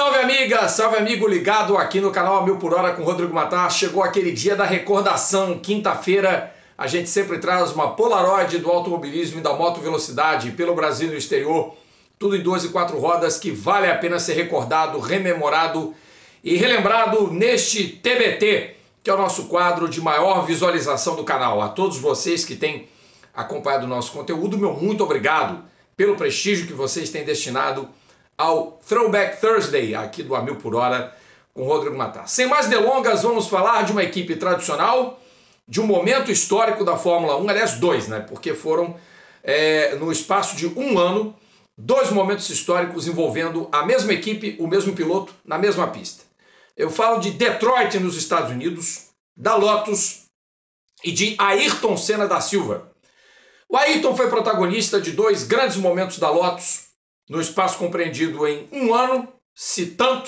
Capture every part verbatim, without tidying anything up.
Salve amiga, salve amigo ligado aqui no canal A Mil por Hora com Rodrigo Matar. Chegou aquele dia da recordação, quinta-feira. A gente sempre traz uma Polaroid do automobilismo e da moto velocidade pelo Brasil e no exterior. Tudo em duas e quatro rodas que vale a pena ser recordado, rememorado e relembrado neste T B T, que é o nosso quadro de maior visualização do canal. A todos vocês que têm acompanhado o nosso conteúdo, meu muito obrigado pelo prestígio que vocês têm destinado ao Throwback Thursday, aqui do A Mil por Hora, com Rodrigo Matar. Sem mais delongas, vamos falar de uma equipe tradicional, de um momento histórico da Fórmula um, aliás, dois, né? Porque foram, é, no espaço de um ano, dois momentos históricos envolvendo a mesma equipe, o mesmo piloto, na mesma pista. Eu falo de Detroit, nos Estados Unidos, da Lotus e de Ayrton Senna da Silva. O Ayrton foi protagonista de dois grandes momentos da Lotus, no espaço compreendido em um ano, se tanto,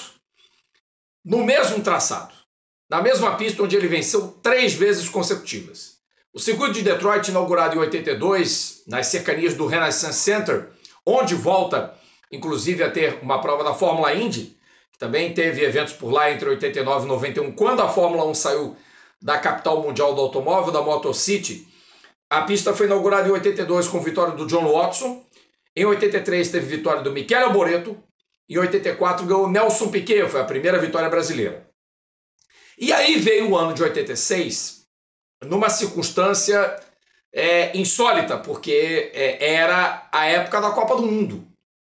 no mesmo traçado, na mesma pista onde ele venceu três vezes consecutivas. O circuito de Detroit, inaugurado em oitenta e dois, nas cercanias do Renaissance Center, onde volta, inclusive, a ter uma prova da Fórmula Indy, que também teve eventos por lá entre oitenta e nove e noventa e um, quando a Fórmula um saiu da capital mundial do automóvel, da Motor City. A pista foi inaugurada em oitenta e dois com vitória do John Watson. Em oitenta e três teve vitória do Michele Alboreto. Em oitenta e quatro ganhou Nelson Piquet, foi a primeira vitória brasileira. E aí veio o ano de oitenta e seis, numa circunstância é, insólita, porque é, era a época da Copa do Mundo,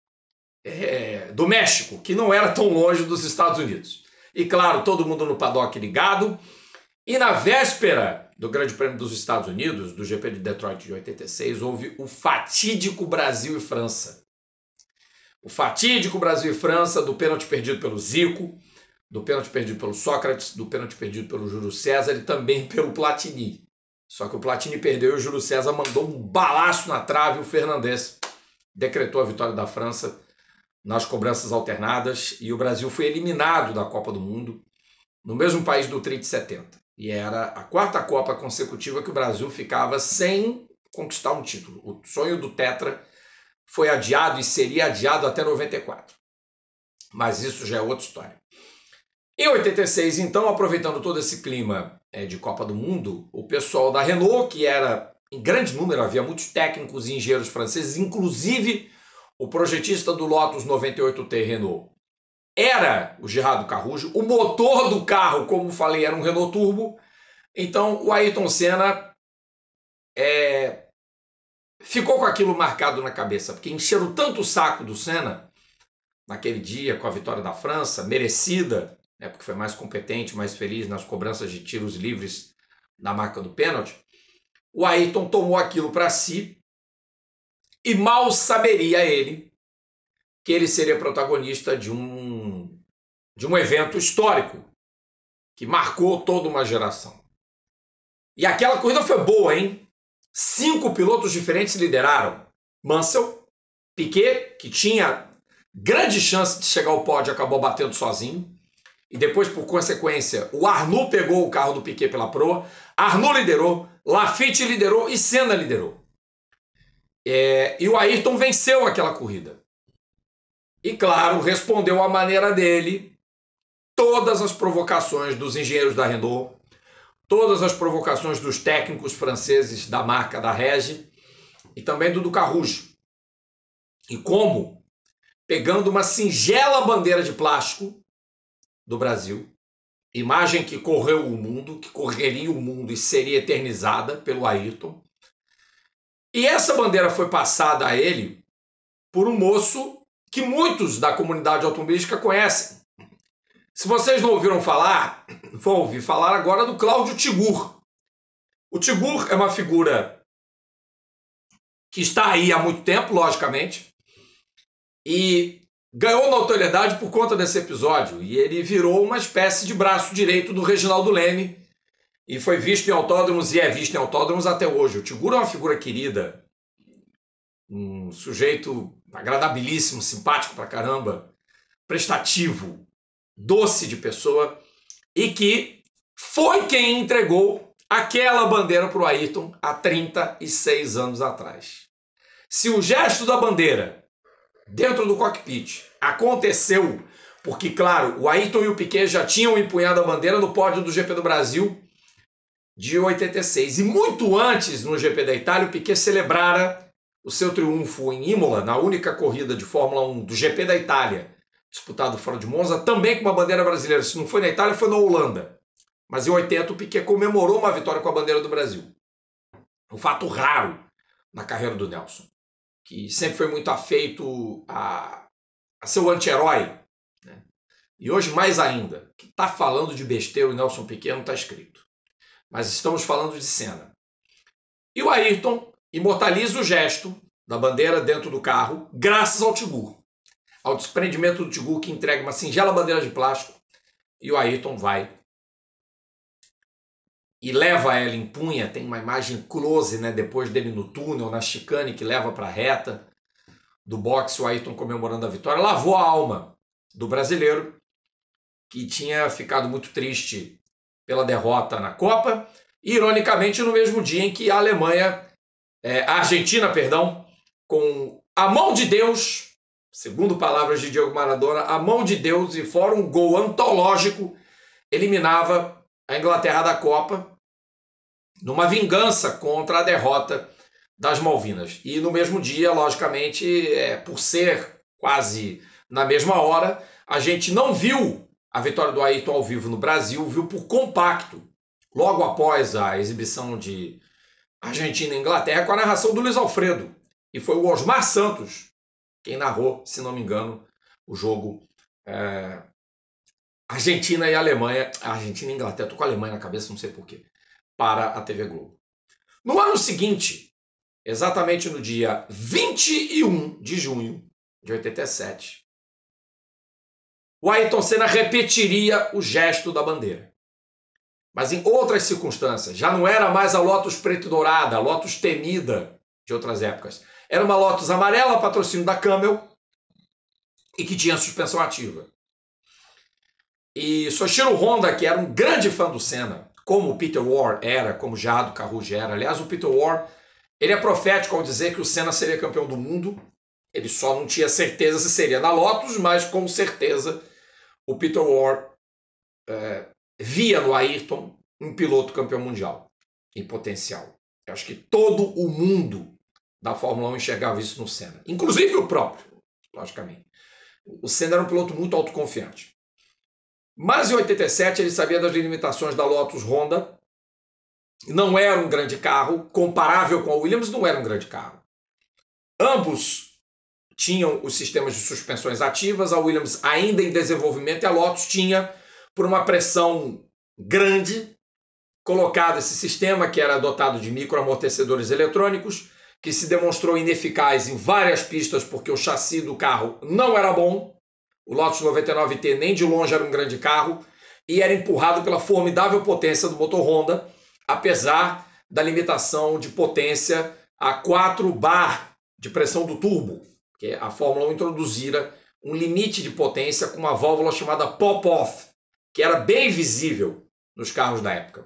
é, do México, que não era tão longe dos Estados Unidos. E claro, todo mundo no paddock ligado. E na véspera do Grande Prêmio dos Estados Unidos, do G P de Detroit de oitenta e seis, houve o fatídico Brasil e França. O fatídico Brasil e França, do pênalti perdido pelo Zico, do pênalti perdido pelo Sócrates, do pênalti perdido pelo Júlio César e também pelo Platini. Só que o Platini perdeu e o Júlio César mandou um balaço na trave e o Fernandes decretou a vitória da França nas cobranças alternadas e o Brasil foi eliminado da Copa do Mundo no mesmo país do Tri de setenta. E era a quarta Copa consecutiva que o Brasil ficava sem conquistar um título. O sonho do Tetra foi adiado e seria adiado até noventa e quatro. Mas isso já é outra história. Em oitenta e seis, então, aproveitando todo esse clima é, de Copa do Mundo, o pessoal da Renault, que era em grande número, havia muitos técnicos e engenheiros franceses, inclusive o projetista do Lotus noventa e oito T Renault, era o Gerardo Carrujo. O motor do carro, como falei, era um Renault Turbo. Então o Ayrton Senna é, ficou com aquilo marcado na cabeça, porque encheram tanto o saco do Senna naquele dia com a vitória da França, merecida, né, porque foi mais competente, mais feliz nas cobranças de tiros livres na marca do pênalti. O Ayrton tomou aquilo para si e mal saberia ele que ele seria protagonista de um, de um evento histórico que marcou toda uma geração. E aquela corrida foi boa, hein? Cinco pilotos diferentes lideraram. Mansell, Piquet, que tinha grande chance de chegar ao pódio, acabou batendo sozinho. E depois, por consequência, o Arnoux pegou o carro do Piquet pela proa. Arnoux liderou, Laffite liderou e Senna liderou. É, e o Ayrton venceu aquela corrida. E, claro, respondeu à maneira dele todas as provocações dos engenheiros da Renault, todas as provocações dos técnicos franceses da marca da Regi e também do do Carrujo. E como, pegando uma singela bandeira de plástico do Brasil, imagem que correu o mundo, que correria o mundo e seria eternizada pelo Ayrton, e essa bandeira foi passada a ele por um moço que muitos da comunidade automobilística conhecem. Se vocês não ouviram falar, vão ouvir falar agora do Cláudio Tigur. O Tigur é uma figura que está aí há muito tempo, logicamente, e ganhou notoriedade por conta desse episódio. E ele virou uma espécie de braço direito do Reginaldo Leme e foi visto em autódromos e é visto em autódromos até hoje. O Tigur é uma figura querida, um sujeito agradabilíssimo, simpático pra caramba, prestativo, doce de pessoa, e que foi quem entregou aquela bandeira para o Ayrton há trinta e seis anos atrás. Se o gesto da bandeira dentro do cockpit aconteceu porque, claro, o Ayrton e o Piquet já tinham empunhado a bandeira no pódio do G P do Brasil de oitenta e seis. E muito antes, no G P da Itália, o Piquet celebrara o seu triunfo em Imola, na única corrida de Fórmula um do G P da Itália, disputado fora de Monza, também com uma bandeira brasileira. Se não foi na Itália, foi na Holanda. Mas em oitenta, o Piquet comemorou uma vitória com a bandeira do Brasil. Um fato raro na carreira do Nelson, que sempre foi muito afeito a, a ser o anti-herói, né? E hoje mais ainda, que está falando de besteira o Nelson Piquet não está escrito. Mas estamos falando de Senna. E o Ayrton imortaliza o gesto da bandeira dentro do carro, graças ao Tibur. Ao desprendimento do Tibur, que entrega uma singela bandeira de plástico, e o Ayrton vai e leva ela em punha. Tem uma imagem close, né, depois dele no túnel, na chicane que leva para a reta do boxe, o Ayrton comemorando a vitória. Lavou a alma do brasileiro, que tinha ficado muito triste pela derrota na Copa, e ironicamente no mesmo dia em que a Alemanha, é, a Argentina, perdão, com a mão de Deus, segundo palavras de Diego Maradona, a mão de Deus, e fora um gol antológico, eliminava a Inglaterra da Copa, numa vingança contra a derrota das Malvinas. E no mesmo dia, logicamente, é, por ser quase na mesma hora, a gente não viu a vitória do Ayrton ao vivo no Brasil, viu por compacto, logo após a exibição de Argentina e Inglaterra, com a narração do Luiz Alfredo. E foi o Osmar Santos quem narrou, se não me engano, o jogo é, Argentina e Alemanha, Argentina e Inglaterra, estou com a Alemanha na cabeça, não sei porquê, para a T V Globo. No ano seguinte, exatamente no dia vinte e um de junho de oitenta e sete, o Ayrton Senna repetiria o gesto da bandeira. Mas em outras circunstâncias, já não era mais a Lotus preta e dourada, a Lotus temida de outras épocas. Era uma Lotus amarela, patrocínio da Camel, e que tinha suspensão ativa. E Soichiro Honda, que era um grande fã do Senna, como o Peter War era, como Jado Carruge era. Aliás, o Peter War, ele é profético ao dizer que o Senna seria campeão do mundo. Ele só não tinha certeza se seria na Lotus, mas com certeza o Peter War é, via no Ayrton um piloto campeão mundial em potencial. Eu acho que todo o mundo da Fórmula um enxergava isso no Senna, inclusive o próprio, logicamente. O Senna era um piloto muito autoconfiante. Mas em oitenta e sete ele sabia das limitações da Lotus Honda. Não era um grande carro, comparável com a Williams, não era um grande carro. Ambos tinham os sistemas de suspensões ativas, a Williams ainda em desenvolvimento, e a Lotus tinha, por uma pressão grande, colocado esse sistema que era dotado de microamortecedores eletrônicos, que se demonstrou ineficaz em várias pistas porque o chassi do carro não era bom. O Lotus noventa e nove T nem de longe era um grande carro e era empurrado pela formidável potência do motor Honda, apesar da limitação de potência a quatro bar de pressão do turbo, que a Fórmula um introduzira um limite de potência com uma válvula chamada pop-off, que era bem visível nos carros da época.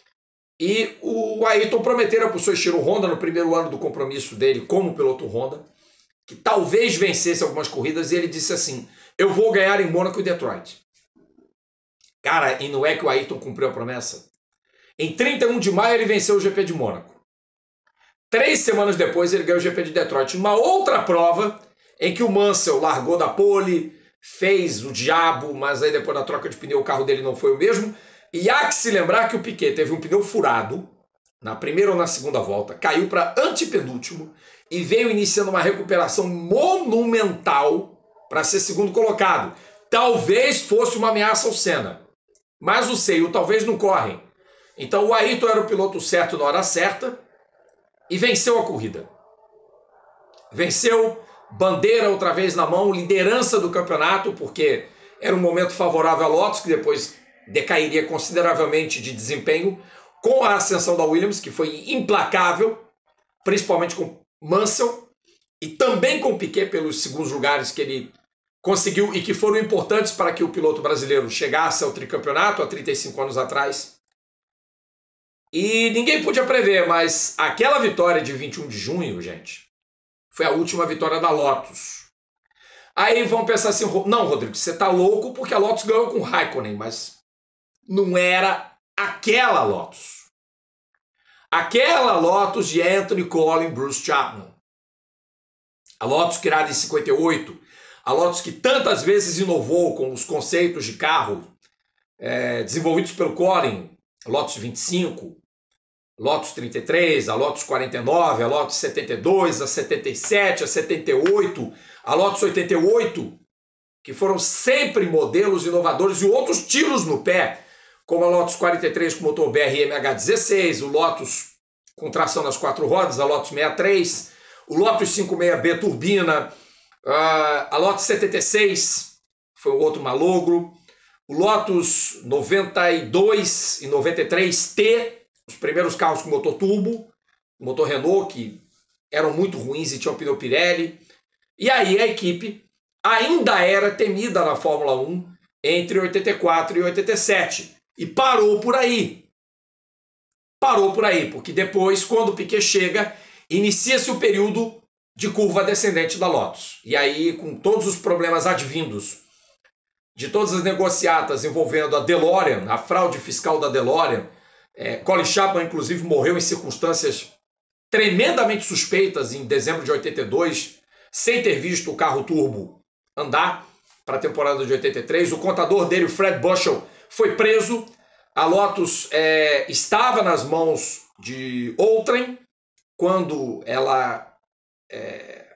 E o Ayrton prometera para o Soichiro Honda, no primeiro ano do compromisso dele como piloto Honda, que talvez vencesse algumas corridas, e ele disse assim: eu vou ganhar em Mônaco e Detroit. Cara, e não é que o Ayrton cumpriu a promessa? Em trinta e um de maio ele venceu o G P de Mônaco. Três semanas depois ele ganhou o G P de Detroit. Uma outra prova em que o Mansell largou da pole, fez o diabo, mas aí depois da troca de pneu o carro dele não foi o mesmo. E há que se lembrar que o Piquet teve um pneu furado na primeira ou na segunda volta, caiu para antepenúltimo e veio iniciando uma recuperação monumental para ser segundo colocado. Talvez fosse uma ameaça ao Senna, mas o C e o talvez não correm. Então o Ayrton era o piloto certo na hora certa e venceu a corrida. Venceu, bandeira outra vez na mão, liderança do campeonato, porque era um momento favorável a Lotus, que depois decairia consideravelmente de desempenho, com a ascensão da Williams, que foi implacável, principalmente com Mansell, e também com Piquet pelos segundos lugares que ele conseguiu e que foram importantes para que o piloto brasileiro chegasse ao tricampeonato há trinta e cinco anos atrás. E ninguém podia prever, mas aquela vitória de vinte e um de junho, gente, foi a última vitória da Lotus. Aí vão pensar assim, não, Rodrigo, você tá louco porque a Lotus ganhou com o Raikkonen, mas não era aquela Lotus. Aquela Lotus de Anthony Collin, Bruce Chapman. A Lotus criada em cinquenta e oito, a Lotus que tantas vezes inovou com os conceitos de carro é, desenvolvidos pelo Collin, a Lotus vinte e cinco, Lotus trinta e três, a Lotus quarenta e nove, a Lotus setenta e dois, a setenta e sete, a setenta e oito, a Lotus oitenta e oito, que foram sempre modelos inovadores e outros tiros no pé, como a Lotus quarenta e três com motor B R M H dezesseis, o Lotus com tração nas quatro rodas, a Lotus sessenta e três, o Lotus cinquenta e seis B turbina, a Lotus setenta e seis, foi o outro malogro, o Lotus noventa e dois e noventa e três T, os primeiros carros com motor turbo, motor Renault, que eram muito ruins e tinham pneu Pirelli. E aí a equipe ainda era temida na Fórmula um entre oitenta e quatro e oitenta e sete. E parou por aí. Parou por aí, porque depois, quando o Piquet chega, inicia-se o período de curva descendente da Lotus. E aí, com todos os problemas advindos de todas as negociatas envolvendo a DeLorean, a fraude fiscal da DeLorean, É, Colin Chapman, inclusive, morreu em circunstâncias tremendamente suspeitas em dezembro de oitenta e dois, sem ter visto o carro turbo andar para a temporada de oitenta e três. O contador dele, o Fred Bushell, foi preso. A Lotus é, estava nas mãos de outrem quando ela é,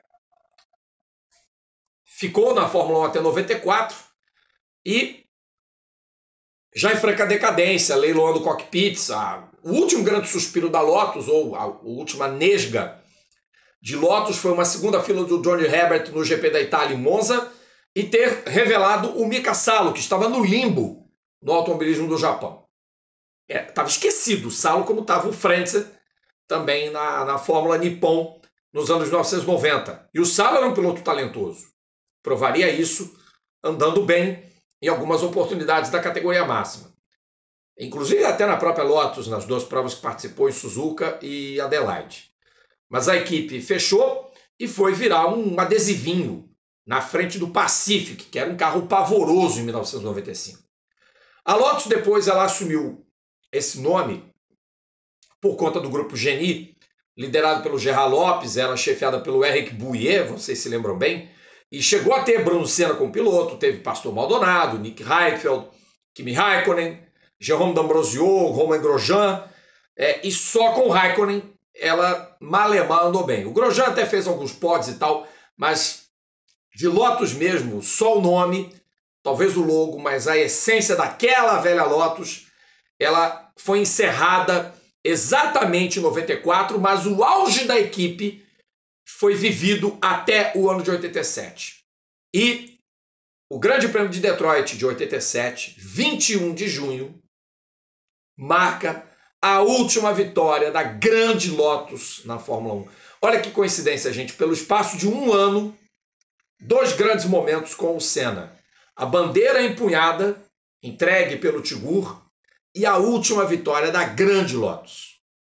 ficou na Fórmula um até noventa e quatro e já em franca decadência, leiloando cockpits, a, o último grande suspiro da Lotus, ou a, a última nesga de Lotus, foi uma segunda fila do Johnny Herbert no G P da Itália em Monza, e ter revelado o Mika Salo, que estava no limbo no automobilismo do Japão. Estava é, esquecido o Salo, como estava o Frentzen, também na, na Fórmula Nippon, nos anos mil novecentos e noventa. E o Salo era um piloto talentoso. Provaria isso andando bem em algumas oportunidades da categoria máxima. Inclusive até na própria Lotus, nas duas provas que participou, em Suzuka e Adelaide. Mas a equipe fechou e foi virar um adesivinho na frente do Pacific, que era um carro pavoroso em mil novecentos e noventa e cinco. A Lotus depois ela assumiu esse nome por conta do grupo Genie, liderado pelo Gerard Lopes, era chefiada pelo Eric Bouyer, vocês se lembram bem, e chegou a ter Bruno Senna como piloto, teve Pastor Maldonado, Nick Heidfeld, Kimi Raikkonen, Jérôme D'Ambrosio, Romain Grosjean, é, e só com o Raikkonen ela malemar andou bem. O Grosjean até fez alguns pods e tal, mas de Lotus mesmo, só o nome, talvez o logo, mas a essência daquela velha Lotus, ela foi encerrada exatamente em noventa e quatro, mas o auge da equipe foi vivido até o ano de oitenta e sete. E o Grande Prêmio de Detroit de oitenta e sete, vinte e um de junho, marca a última vitória da grande Lotus na Fórmula um. Olha que coincidência, gente. Pelo espaço de um ano, dois grandes momentos com o Senna. A bandeira empunhada, entregue pelo Tigur, e a última vitória da grande Lotus.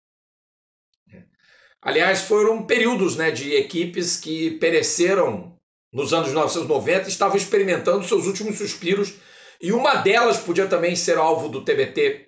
Aliás, foram períodos, né, de equipes que pereceram nos anos mil novecentos e noventa e estavam experimentando seus últimos suspiros, e uma delas podia também ser alvo do T B T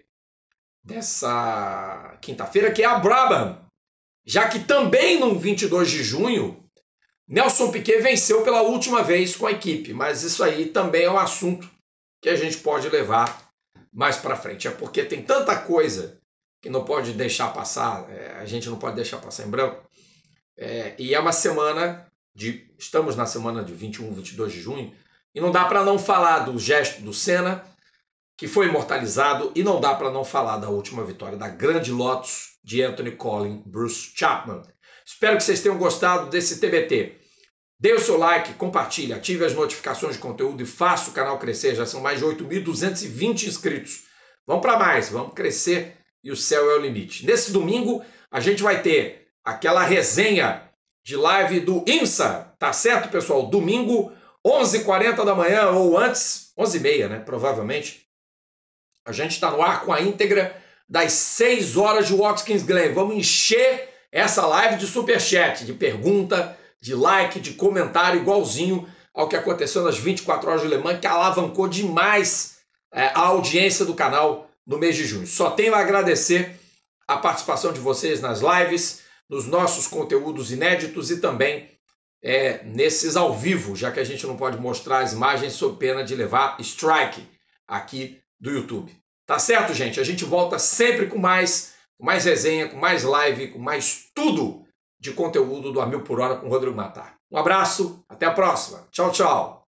dessa quinta-feira, que é a Brabham, já que também no vinte e dois de junho, Nelson Piquet venceu pela última vez com a equipe, mas isso aí também é um assunto que a gente pode levar mais para frente. É porque tem tanta coisa que não pode deixar passar, é, a gente não pode deixar passar em branco. É, e é uma semana, de, estamos na semana de vinte e um, vinte e dois de junho, e não dá para não falar do gesto do Senna, que foi imortalizado, e não dá para não falar da última vitória da grande Lotus de Anthony Collin, Bruce Chapman. Espero que vocês tenham gostado desse T B T. Dê o seu like, compartilhe, ative as notificações de conteúdo e faça o canal crescer. Já são mais de oito mil duzentos e vinte inscritos. Vamos para mais, vamos crescer e o céu é o limite. Nesse domingo, a gente vai ter aquela resenha de live do IMSA, tá certo, pessoal? Domingo, onze e quarenta da manhã ou antes, onze e meia, né? Provavelmente. A gente está no ar com a íntegra das seis horas de Watkins Glen. Vamos encher essa live de superchat, de pergunta, de like, de comentário, igualzinho ao que aconteceu nas vinte e quatro horas de Le Mans, que alavancou demais é, a audiência do canal no mês de junho. Só tenho a agradecer a participação de vocês nas lives, nos nossos conteúdos inéditos e também é, nesses ao vivo, já que a gente não pode mostrar as imagens sob pena de levar strike aqui do YouTube. Tá certo, gente? A gente volta sempre com mais, com mais resenha, com mais live, com mais tudo de conteúdo do A Mil por Hora com Rodrigo Matar. Um abraço, até a próxima. Tchau, tchau.